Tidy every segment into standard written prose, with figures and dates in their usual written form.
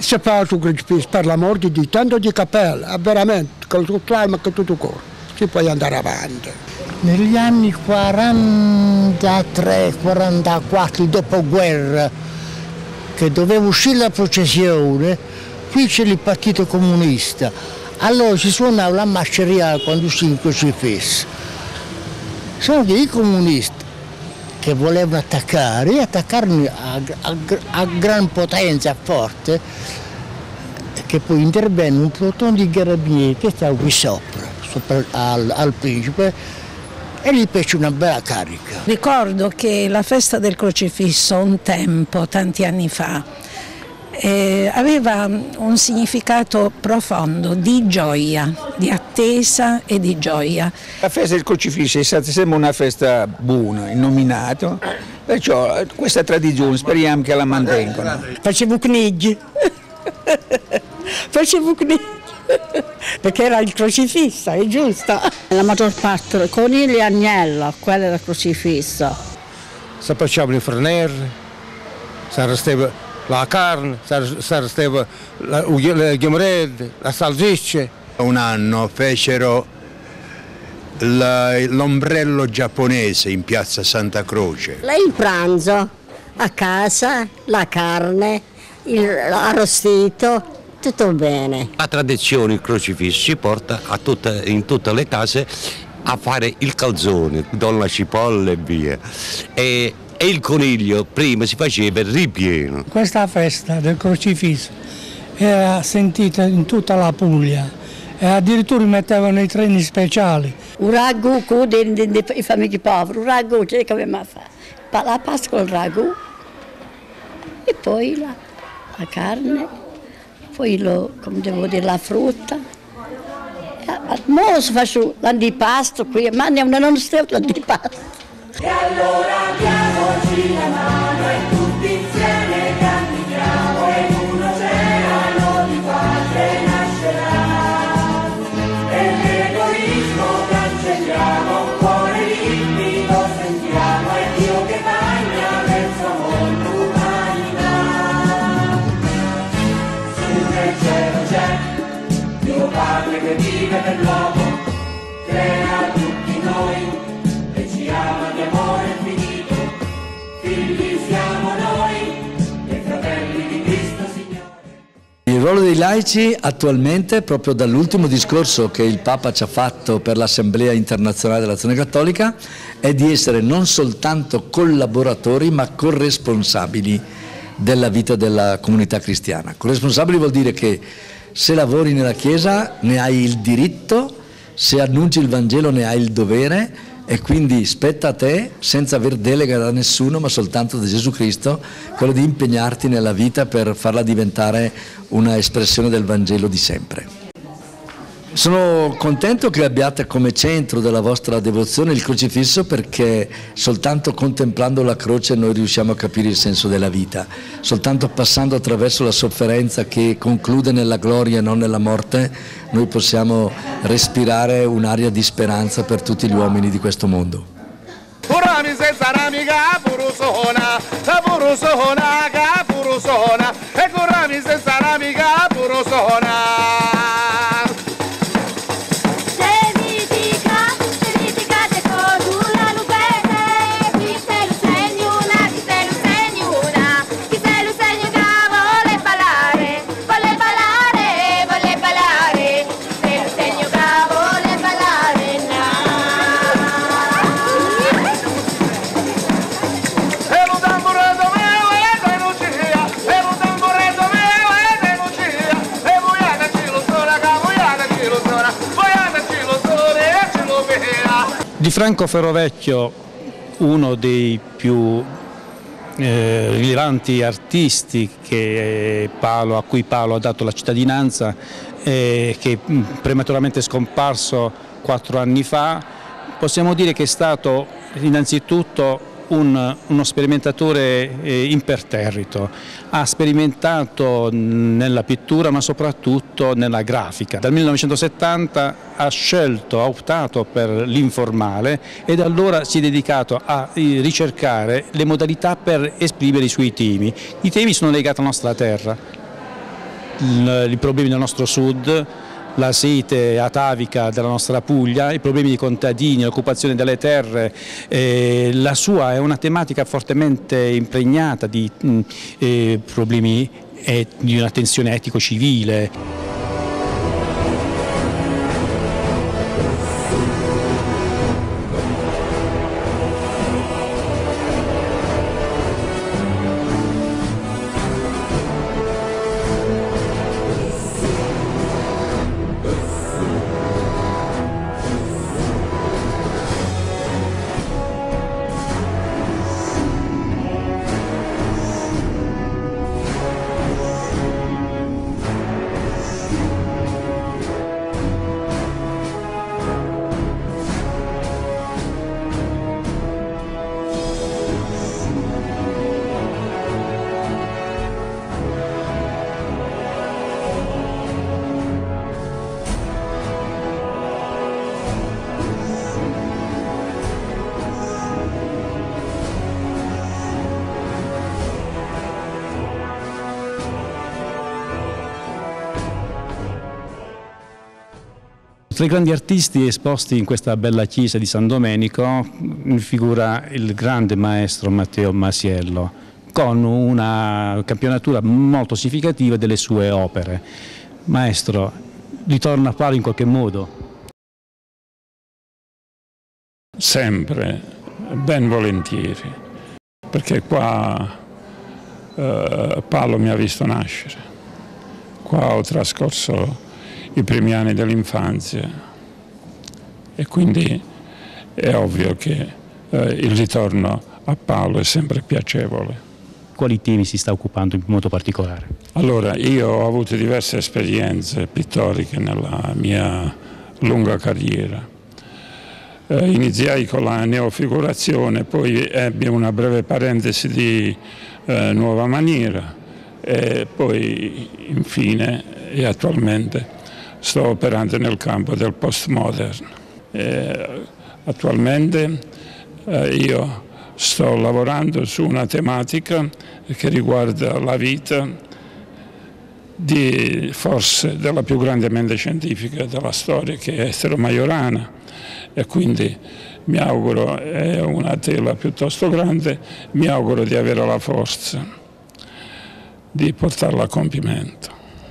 si fa su crocifisso per l'amor di Dio, tanto di cappella, veramente, con tutto l'alma e con tutto il cuore, si può andare avanti. Negli anni 43-44, dopoguerra, che doveva uscire la processione, qui c'è il Partito Comunista, allora si suonava la masceria quando usciva il crocifisso. Sono dei comunisti che volevano attaccarmi a gran potenza, forte, che poi intervenne un plotone di carabinieri che stava qui sopra al Principe, e gli fece una bella carica. Ricordo che la festa del crocifisso un tempo, tanti anni fa, aveva un significato profondo di gioia, di attesa e di gioia. La festa del crocifisso è stata sempre una festa buona, innominata, perciò questa tradizione speriamo che la mantengano. Facevo conigli, perché era il crocifisso, è giusto? La maggior parte conigli e agnello, quella era il crocifisso. Si facevano i fornelli, si restava la carne, si restava le ghiomrette, la salsiccia. Un anno fecero l'ombrello giapponese in piazza Santa Croce. Il pranzo a casa, la carne, l'arrostito, tutto bene. La tradizione, il crocifisso, si porta in tutte le case a fare il calzone, con la cipolla e via. E il coniglio prima si faceva il ripieno. Questa festa del crocifisso era sentita in tutta la Puglia e addirittura mettevano i treni speciali. Un ragù dei famiglie poveri, un ragù, c'è che abbiamo fatto. La pasta con il ragù e poi la carne, poi come devo dire, la frutta. Ora si fa l'antipasto qui, ma non stiamo l'antipasto. E allora diamoci la mano e tutti insieme camminiamo e un oceano di pace nascerà. E l'egoismo cancelliamo, un cuore limpido sentiamo, è Dio che bagna verso mondo umanità. Su nel cielo c'è Dio Padre che vive per l'uomo, crea tutti noi. Ama di amore infinito, figli siamo noi, e fratelli di Cristo Signore. Il ruolo dei laici attualmente, proprio dall'ultimo discorso che il Papa ci ha fatto per l'Assemblea Internazionale dell'Azione Cattolica, è di essere non soltanto collaboratori ma corresponsabili della vita della comunità cristiana. Corresponsabili vuol dire che se lavori nella Chiesa ne hai il diritto, se annunci il Vangelo ne hai il dovere, e quindi spetta a te, senza aver delega da nessuno, ma soltanto da Gesù Cristo, quello di impegnarti nella vita per farla diventare una espressione del Vangelo di sempre. Sono contento che abbiate come centro della vostra devozione il crocifisso, perché soltanto contemplando la croce noi riusciamo a capire il senso della vita. Soltanto passando attraverso la sofferenza che conclude nella gloria e non nella morte, noi possiamo respirare un'aria di speranza per tutti gli uomini di questo mondo. Di Franco Ferrovecchio, uno dei più rilevanti artisti a cui Paolo ha dato la cittadinanza, che prematuramente è scomparso 4 anni fa, possiamo dire che è stato innanzitutto uno sperimentatore imperterrito. Ha sperimentato nella pittura ma soprattutto nella grafica. Dal 1970 ha optato per l'informale e da allora si è dedicato a ricercare le modalità per esprimere i suoi temi. I temi sono legati alla nostra terra. i problemi del nostro sud, la sete atavica della nostra Puglia, i problemi dei contadini, l'occupazione delle terre. La sua è una tematica fortemente impregnata di problemi di una tensione etico-civile. Tra i grandi artisti esposti in questa bella chiesa di San Domenico figura il grande maestro Matteo Masiello, con una campionatura molto significativa delle sue opere. Maestro, ritorna a Palo in qualche modo? Sempre, ben volentieri, perché qua Palo mi ha visto nascere. Qua ho trascorso i primi anni dell'infanzia e quindi è ovvio che il ritorno a Palo è sempre piacevole. Quali temi si sta occupando in modo particolare? Allora, io ho avuto diverse esperienze pittoriche nella mia lunga carriera. Iniziai con la neofigurazione, poi ebbi una breve parentesi di nuova maniera e poi infine e attualmente sto operando nel campo del postmodern. Attualmente io sto lavorando su una tematica che riguarda la vita forse della più grande mente scientifica della storia, che è Estero Majorana, e quindi mi auguro, è una tela piuttosto grande, mi auguro di avere la forza di portarla a compimento.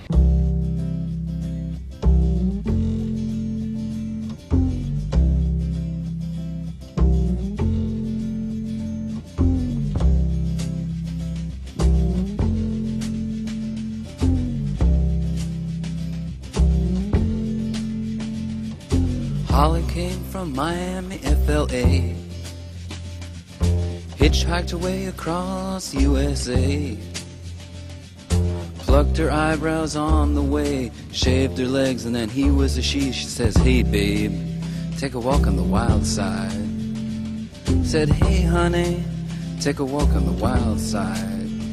Holly came from Miami, FLA, hitchhiked her way across USA, plucked her eyebrows on the way, shaved her legs, and then he was a she. She says, hey babe, take a walk on the wild side. Said, hey honey, take a walk on the wild side.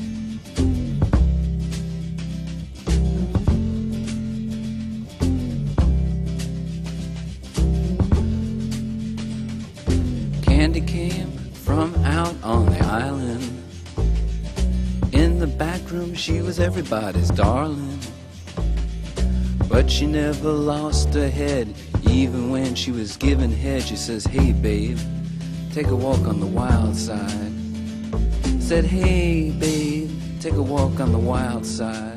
Candy came from out on the island. In the back room she was everybody's darling, but she never lost her head. Even when she was giving head, she says, hey babe, take a walk on the wild side. Said, hey babe, take a walk on the wild side.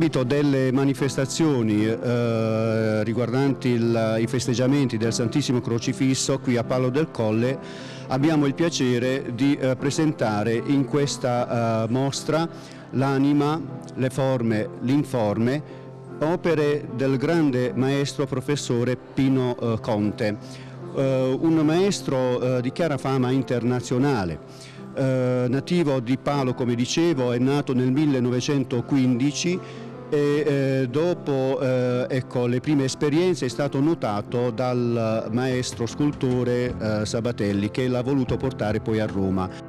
Nell'ambito delle manifestazioni riguardanti i festeggiamenti del Santissimo Crocifisso qui a Palo del Colle abbiamo il piacere di presentare in questa mostra l'anima, le forme, l'informe, opere del grande maestro professore Pino Conte, un maestro di chiara fama internazionale. Nativo di Palo, come dicevo, è nato nel 1915 e dopo ecco, le prime esperienze è stato notato dal maestro scultore Sabatelli, che l'ha voluto portare poi a Roma.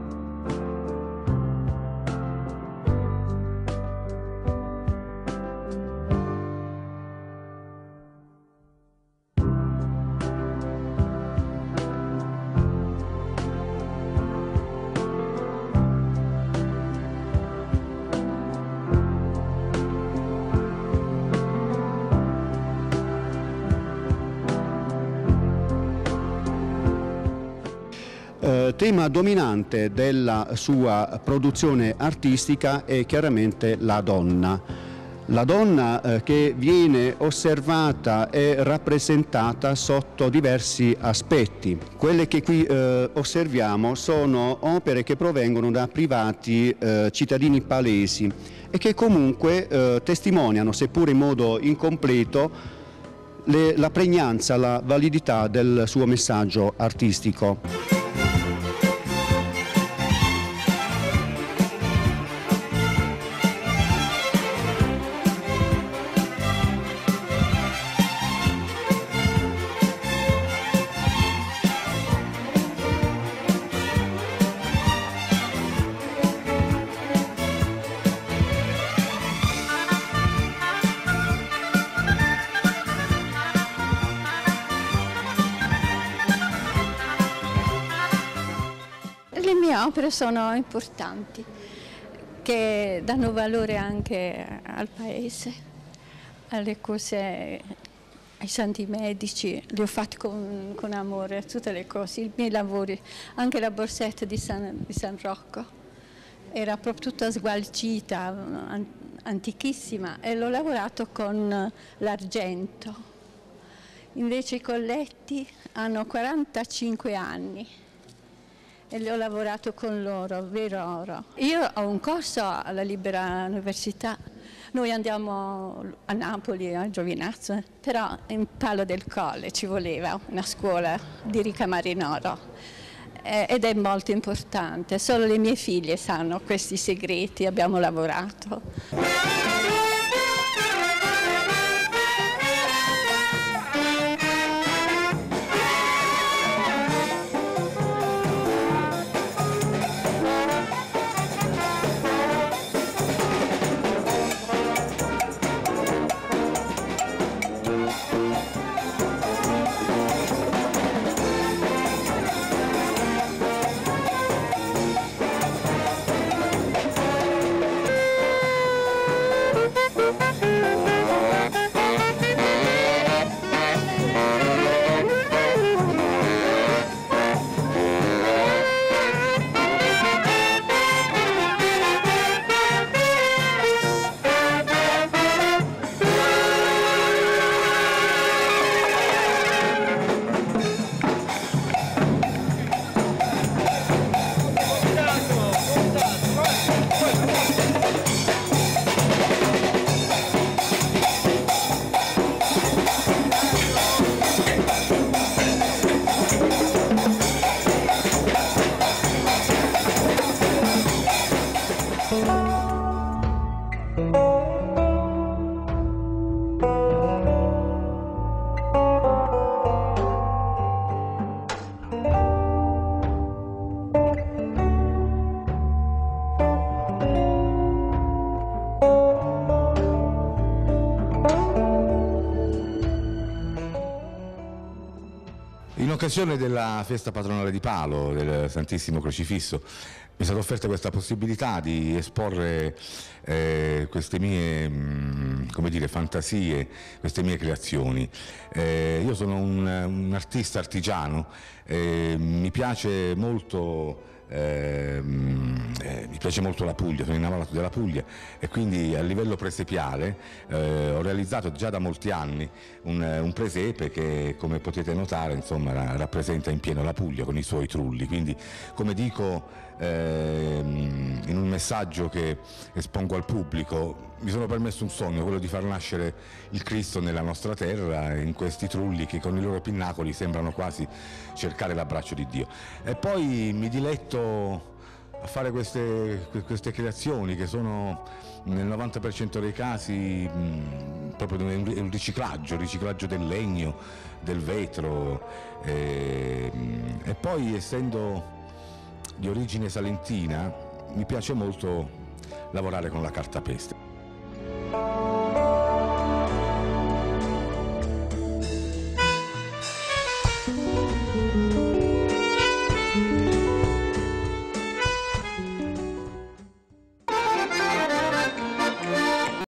Tema dominante della sua produzione artistica è chiaramente la donna. La donna che viene osservata e rappresentata sotto diversi aspetti. Quelle che qui osserviamo sono opere che provengono da privati cittadini palesi e che comunque testimoniano, seppure in modo incompleto, la pregnanza, la validità del suo messaggio artistico. Le mie opere sono importanti, che danno valore anche al paese, alle cose, ai santi medici. Li ho fatti con amore, tutte le cose, i miei lavori, anche la borsetta di San Rocco. Era proprio tutta sgualcita, antichissima, e l'ho lavorato con l'argento. Invece i colletti hanno 45 anni. E le ho lavorato con l'oro, vero oro. Io ho un corso alla Libera Università, noi andiamo a Napoli, a Giovinazzo, però in Palo del Colle ci voleva una scuola di ricamare in oro ed è molto importante, solo le mie figlie sanno questi segreti, abbiamo lavorato. In occasione della festa patronale di Palo, del Santissimo Crocifisso, mi è stata offerta questa possibilità di esporre queste mie come dire, fantasie, queste mie creazioni. Io sono un artista artigiano, mi piace molto mi piace molto la Puglia, sono innamorato della Puglia e quindi a livello presepiale ho realizzato già da molti anni un presepe che, come potete notare, insomma, rappresenta in pieno la Puglia con i suoi trulli. Quindi, come dico in un messaggio che espongo al pubblico, mi sono permesso un sogno, quello di far nascere il Cristo nella nostra terra, in questi trulli che con i loro pinnacoli sembrano quasi cercare l'abbraccio di Dio. E poi mi diletto a fare queste creazioni che sono nel 90% dei casi proprio un riciclaggio del legno, del vetro, e poi, essendo di origine salentina, mi piace molto lavorare con la cartapesta.